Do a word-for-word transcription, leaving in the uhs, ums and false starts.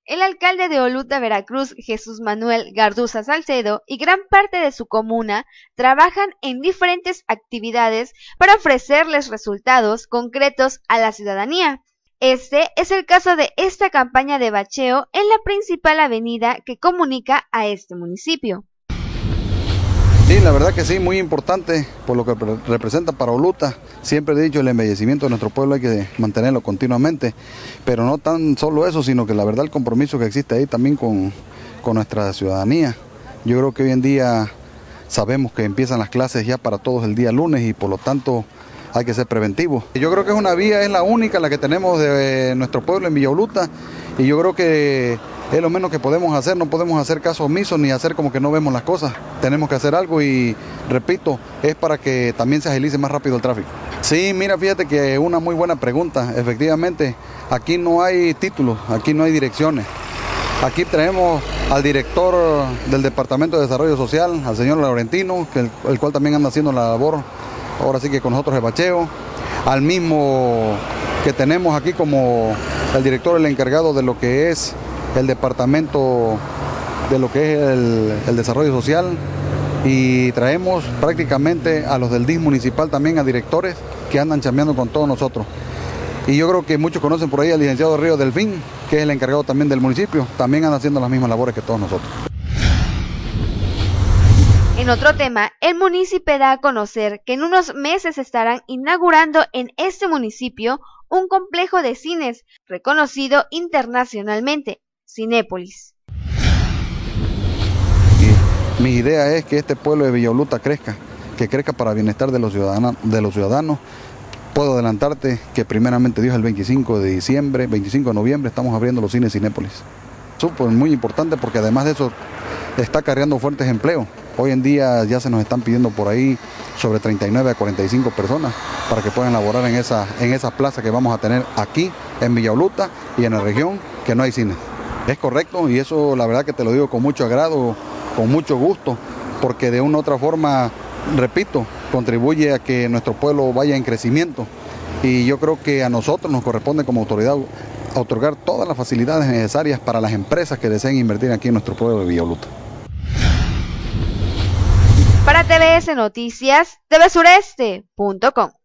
El alcalde de Oluta, Veracruz, Jesús Manuel Garduza Salcedo, y gran parte de su comuna trabajan en diferentes actividades para ofrecerles resultados concretos a la ciudadanía. Este es el caso de esta campaña de bacheo en la principal avenida que comunica a este municipio. Sí, la verdad que sí, muy importante por lo que representa para Oluta. Siempre he dicho, el embellecimiento de nuestro pueblo hay que mantenerlo continuamente, pero no tan solo eso, sino que la verdad el compromiso que existe ahí también con, con nuestra ciudadanía. Yo creo que hoy en día sabemos que empiezan las clases ya para todos el día lunes y por lo tanto hay que ser preventivos. Yo creo que es una vía, es la única la que tenemos de nuestro pueblo en Villa Oluta, y yo creo que es lo menos que podemos hacer. No podemos hacer caso omiso ni hacer como que no vemos las cosas. Tenemos que hacer algo y, repito, es para que también se agilice más rápido el tráfico. Sí, mira, fíjate que es una muy buena pregunta. Efectivamente, aquí no hay títulos, aquí no hay direcciones. Aquí traemos al director del Departamento de Desarrollo Social, al señor Laurentino, que el, el cual también anda haciendo la labor, ahora sí que con nosotros de bacheo, al mismo que tenemos aquí como el director, el encargado de lo que es el departamento de lo que es el, el desarrollo social, y traemos prácticamente a los del D I F municipal también, a directores que andan chambeando con todos nosotros. Y yo creo que muchos conocen por ahí al licenciado Río Delfín, que es el encargado también del municipio, también anda haciendo las mismas labores que todos nosotros. En otro tema, el municipio da a conocer que en unos meses estarán inaugurando en este municipio un complejo de cines reconocido internacionalmente, Cinépolis. Y mi idea es que este pueblo de Villa Oluta crezca, que crezca para bienestar de los ciudadanos. De los ciudadanos. Puedo adelantarte que primeramente Dios, el veinticinco de diciembre, veinticinco de noviembre, estamos abriendo los cines Cinépolis. Súper muy importante porque además de eso está acarreando fuertes empleos. Hoy en día ya se nos están pidiendo por ahí sobre treinta y nueve a cuarenta y cinco personas para que puedan laborar en esa, en esa plaza que vamos a tener aquí en Villa Oluta y en la región, que no hay cine. Es correcto, y eso la verdad que te lo digo con mucho agrado, con mucho gusto, porque de una u otra forma, repito, contribuye a que nuestro pueblo vaya en crecimiento, y yo creo que a nosotros nos corresponde como autoridad otorgar todas las facilidades necesarias para las empresas que deseen invertir aquí en nuestro pueblo de Villa Oluta. Para T V S Noticias, T V Sureste punto com.